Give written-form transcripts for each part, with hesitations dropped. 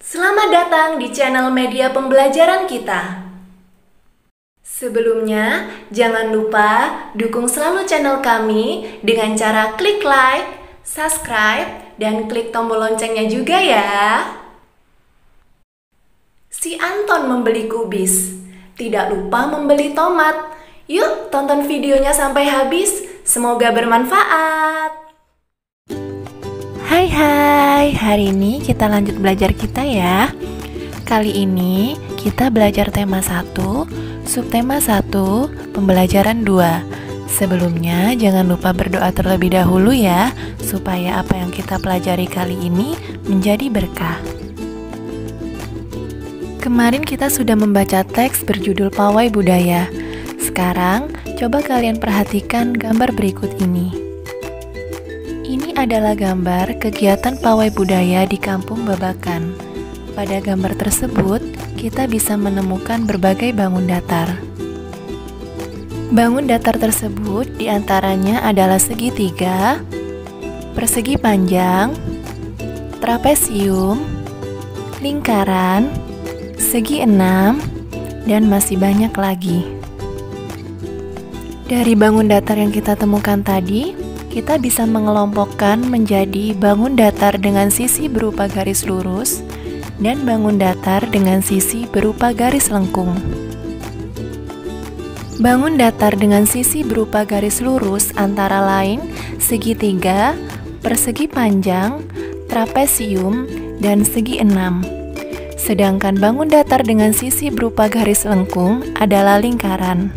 Selamat datang di channel media pembelajaran kita. Sebelumnya, jangan lupa dukung selalu channel kami dengan cara klik like, subscribe, dan klik tombol loncengnya juga ya. Si Anton membeli kubis, tidak lupa membeli tomat. Yuk tonton videonya sampai habis, semoga bermanfaat. Hai, hari ini kita lanjut belajar kita ya. Kali ini kita belajar tema 1, subtema 1, pembelajaran 2. Sebelumnya jangan lupa berdoa terlebih dahulu ya, supaya apa yang kita pelajari kali ini menjadi berkah. Kemarin kita sudah membaca teks berjudul Pawai Budaya. Sekarang coba kalian perhatikan gambar berikut ini. Ini adalah gambar kegiatan pawai budaya di Kampung Babakan. Pada gambar tersebut, kita bisa menemukan berbagai bangun datar. Bangun datar tersebut diantaranya adalah segitiga, persegi panjang, trapesium, lingkaran, segi enam, dan masih banyak lagi. Dari bangun datar yang kita temukan tadi, kita bisa mengelompokkan menjadi bangun datar dengan sisi berupa garis lurus dan bangun datar dengan sisi berupa garis lengkung. Bangun datar dengan sisi berupa garis lurus antara lain segitiga, persegi panjang, trapesium, dan segi enam. Sedangkan bangun datar dengan sisi berupa garis lengkung adalah lingkaran.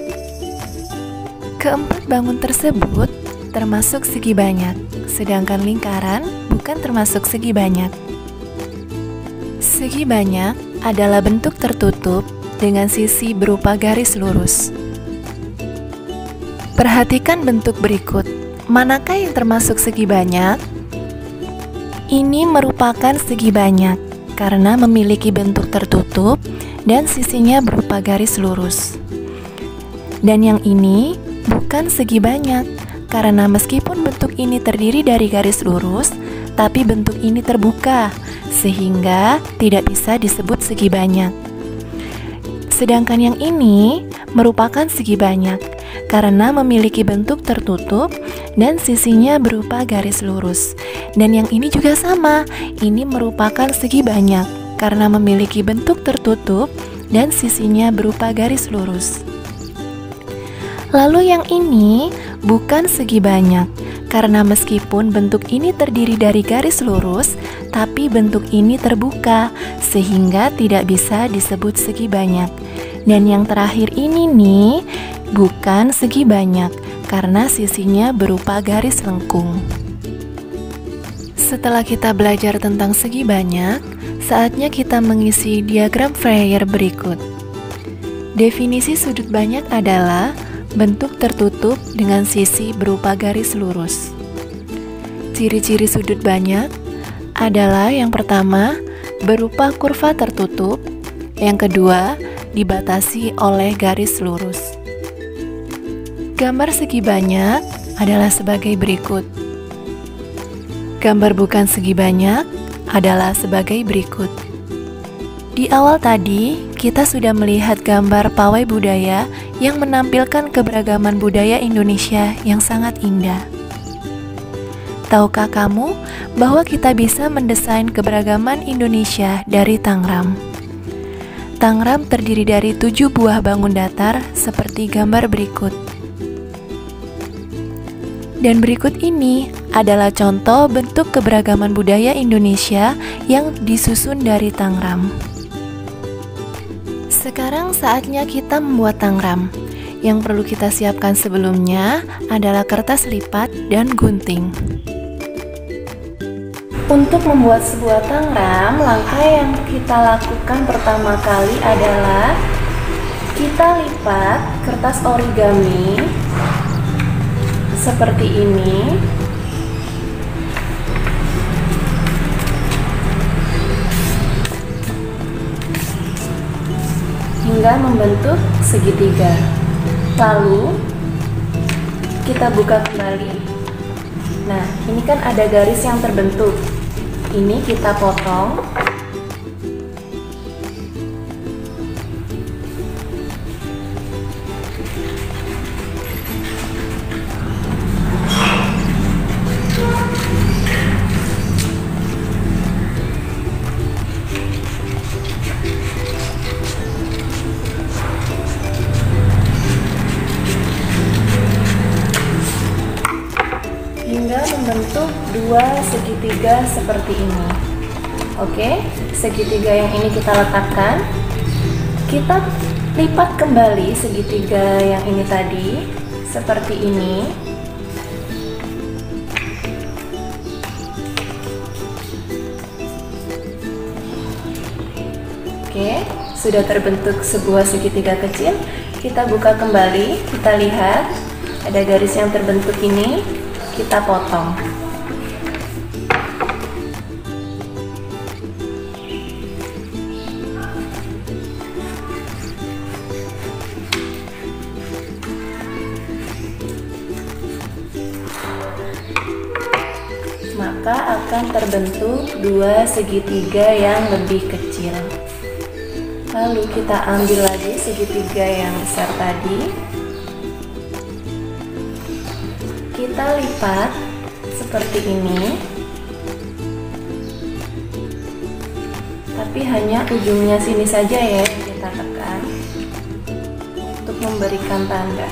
Keempat bangun tersebut termasuk segi banyak, sedangkan lingkaran bukan termasuk segi banyak. Segi banyak adalah bentuk tertutup dengan sisi berupa garis lurus. Perhatikan bentuk berikut. Manakah yang termasuk segi banyak? Ini merupakan segi banyak karena memiliki bentuk tertutup dan sisinya berupa garis lurus. Dan yang ini bukan segi banyak karena meskipun bentuk ini terdiri dari garis lurus, tapi bentuk ini terbuka, sehingga tidak bisa disebut segi banyak. Sedangkan yang ini merupakan segi banyak, karena memiliki bentuk tertutup dan sisinya berupa garis lurus. Dan yang ini juga sama, ini merupakan segi banyak, karena memiliki bentuk tertutup dan sisinya berupa garis lurus. Lalu yang ini bukan segi banyak, karena meskipun bentuk ini terdiri dari garis lurus, tapi bentuk ini terbuka, sehingga tidak bisa disebut segi banyak. Dan yang terakhir ini nih, bukan segi banyak, karena sisinya berupa garis lengkung. Setelah kita belajar tentang segi banyak, saatnya kita mengisi diagram Freyer berikut. Definisi sudut banyak adalah bentuk tertutup dengan sisi berupa garis lurus. Ciri-ciri sudut banyak adalah yang pertama, berupa kurva tertutup, yang kedua, dibatasi oleh garis lurus. Gambar segi banyak adalah sebagai berikut. Gambar bukan segi banyak adalah sebagai berikut. Di awal tadi, kita sudah melihat gambar pawai budaya yang menampilkan keberagaman budaya Indonesia yang sangat indah. Tahukah kamu bahwa kita bisa mendesain keberagaman Indonesia dari Tangram? Tangram terdiri dari 7 buah bangun datar seperti gambar berikut. Dan berikut ini adalah contoh bentuk keberagaman budaya Indonesia yang disusun dari Tangram. Sekarang saatnya kita membuat tangram. Yang perlu kita siapkan sebelumnya adalah kertas lipat dan gunting. Untuk membuat sebuah tangram, langkah yang kita lakukan pertama kali adalah kita lipat kertas origami seperti ini. Hingga membentuk segitiga. Lalu kita buka kembali. Nah, ini kan ada garis yang terbentuk. Ini kita potong dua segitiga seperti ini. Oke, segitiga yang ini kita letakkan. Kita lipat kembali segitiga yang ini tadi seperti ini. Oke, sudah terbentuk sebuah segitiga kecil. Kita buka kembali, kita lihat ada garis yang terbentuk ini, kita potong. Maka akan terbentuk dua segitiga yang lebih kecil. Lalu kita ambil lagi segitiga yang besar tadi. Kita lipat seperti ini. Tapi hanya ujungnya sini saja ya yang kita tekan untuk memberikan tanda.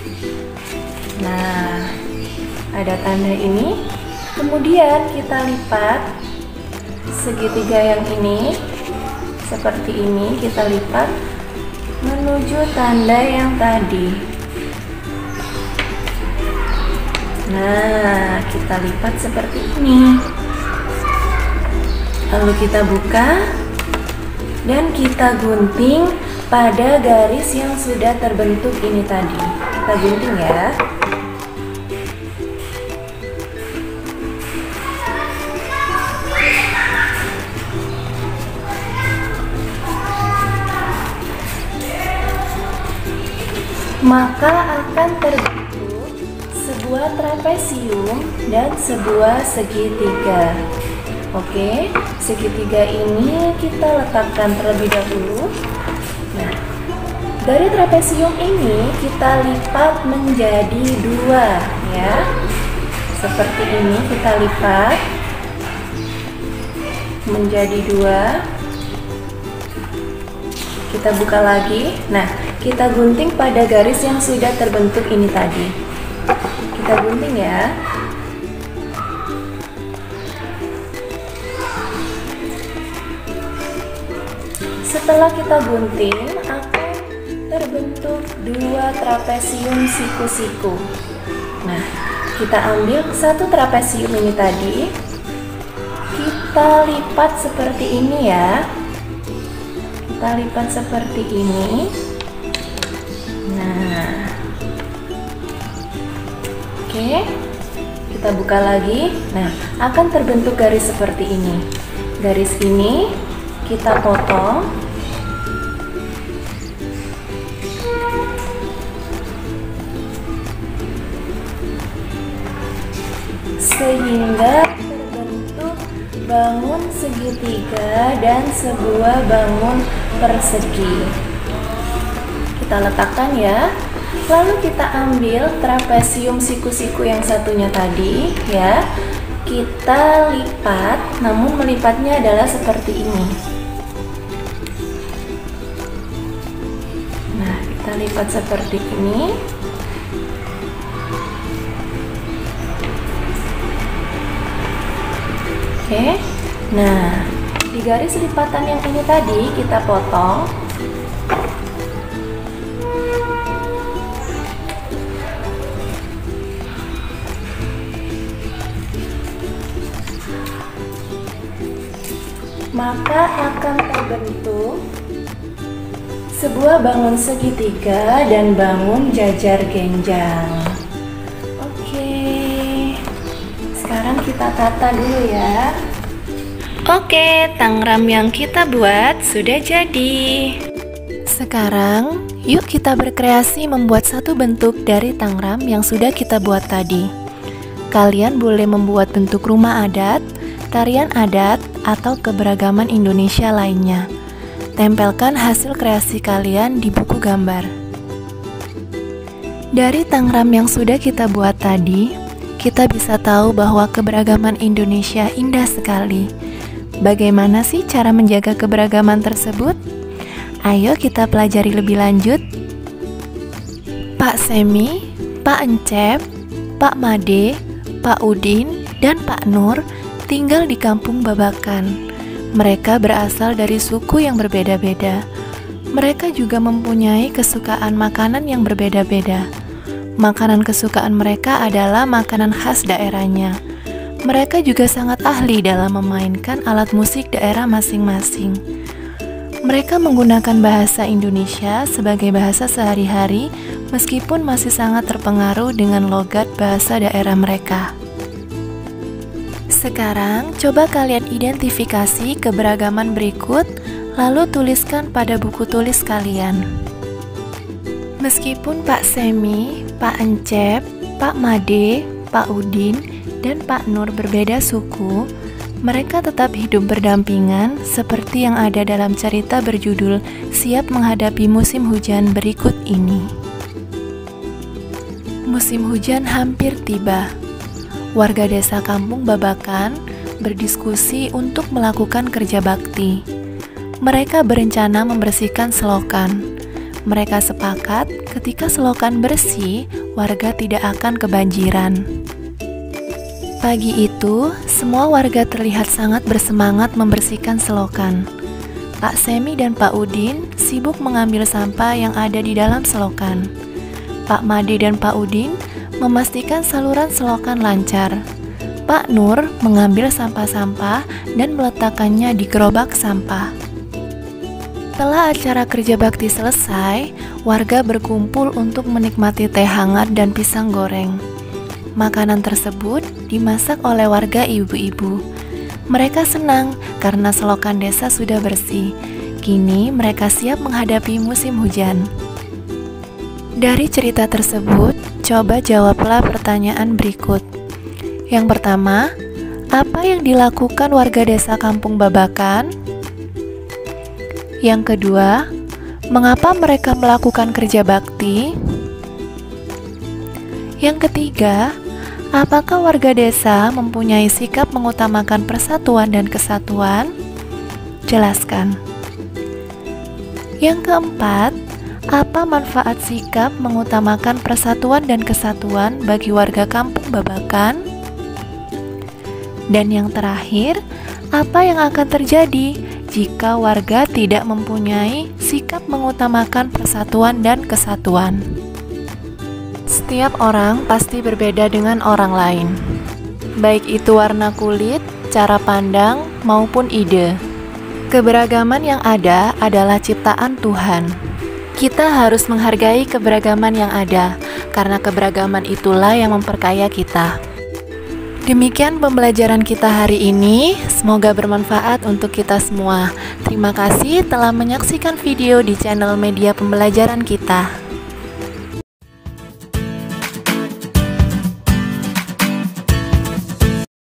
Nah, ada tanda ini. Kemudian kita lipat segitiga yang ini seperti ini, kita lipat menuju tanda yang tadi. Nah, kita lipat seperti ini. Lalu kita buka dan kita gunting pada garis yang sudah terbentuk ini tadi. Kita gunting ya. Maka akan terbentuk sebuah trapesium dan sebuah segitiga. Oke, segitiga ini kita letakkan terlebih dahulu. Nah, dari trapesium ini kita lipat menjadi dua ya. Seperti ini kita lipat menjadi dua. Kita buka lagi. Nah, kita gunting pada garis yang sudah terbentuk ini tadi. Kita gunting ya. Setelah kita gunting, akan terbentuk dua trapesium siku-siku. Nah, kita ambil satu trapesium ini tadi. Kita lipat seperti ini ya. Kita lipat seperti ini. Nah, oke, kita buka lagi. Nah, akan terbentuk garis seperti ini. Garis ini kita potong sehingga terbentuk bangun segitiga dan sebuah bangun persegi. Kita letakkan ya. Lalu kita ambil trapesium siku-siku yang satunya tadi ya. Kita lipat, namun melipatnya adalah seperti ini. Nah, kita lipat seperti ini. Oke. Nah, di garis lipatan yang ini tadi kita potong. Maka akan terbentuk sebuah bangun segitiga dan bangun jajar genjang. Oke, sekarang kita tata dulu ya. Oke, tangram yang kita buat sudah jadi. Sekarang, yuk kita berkreasi membuat satu bentuk dari tangram yang sudah kita buat tadi. Kalian boleh membuat bentuk rumah adat, tarian adat, atau keberagaman Indonesia lainnya. Tempelkan hasil kreasi kalian di buku gambar. Dari tangram yang sudah kita buat tadi, kita bisa tahu bahwa keberagaman Indonesia indah sekali. Bagaimana sih cara menjaga keberagaman tersebut? Ayo kita pelajari lebih lanjut. Pak Semi, Pak Encep, Pak Made, Pak Udin, dan Pak Nur tinggal di kampung Babakan. Mereka berasal dari suku yang berbeda-beda. Mereka juga mempunyai kesukaan makanan yang berbeda-beda. Makanan kesukaan mereka adalah makanan khas daerahnya. Mereka juga sangat ahli dalam memainkan alat musik daerah masing-masing. Mereka menggunakan bahasa Indonesia sebagai bahasa sehari-hari, meskipun masih sangat terpengaruh dengan logat bahasa daerah mereka. Sekarang, coba kalian identifikasi keberagaman berikut, lalu tuliskan pada buku tulis kalian. Meskipun Pak Semi, Pak Encep, Pak Made, Pak Udin, dan Pak Nur berbeda suku, mereka tetap hidup berdampingan seperti yang ada dalam cerita berjudul Siap Menghadapi Musim Hujan berikut ini. Musim hujan hampir tiba. Warga desa kampung Babakan berdiskusi untuk melakukan kerja bakti. Mereka berencana membersihkan selokan. Mereka sepakat ketika selokan bersih, warga tidak akan kebanjiran. Pagi itu, semua warga terlihat sangat bersemangat membersihkan selokan. Pak Semi dan Pak Udin sibuk mengambil sampah yang ada di dalam selokan. Pak Made dan Pak Udin memastikan saluran selokan lancar. Pak Nur mengambil sampah-sampah dan meletakkannya di gerobak sampah. Setelah acara kerja bakti selesai, warga berkumpul untuk menikmati teh hangat dan pisang goreng. Makanan tersebut dimasak oleh warga ibu-ibu. Mereka senang karena selokan desa sudah bersih. Kini mereka siap menghadapi musim hujan. Dari cerita tersebut, coba jawablah pertanyaan berikut. Yang pertama, apa yang dilakukan warga desa kampung Babakan? Yang kedua, mengapa mereka melakukan kerja bakti? Yang ketiga, apakah warga desa mempunyai sikap mengutamakan persatuan dan kesatuan? Jelaskan. Yang keempat, apa manfaat sikap mengutamakan persatuan dan kesatuan bagi warga kampung Babakan? Dan yang terakhir, apa yang akan terjadi jika warga tidak mempunyai sikap mengutamakan persatuan dan kesatuan? Setiap orang pasti berbeda dengan orang lain, baik itu warna kulit, cara pandang, maupun ide. Keberagaman yang ada adalah ciptaan Tuhan. Kita harus menghargai keberagaman yang ada, karena keberagaman itulah yang memperkaya kita. Demikian pembelajaran kita hari ini, semoga bermanfaat untuk kita semua. Terima kasih telah menyaksikan video di channel media pembelajaran kita.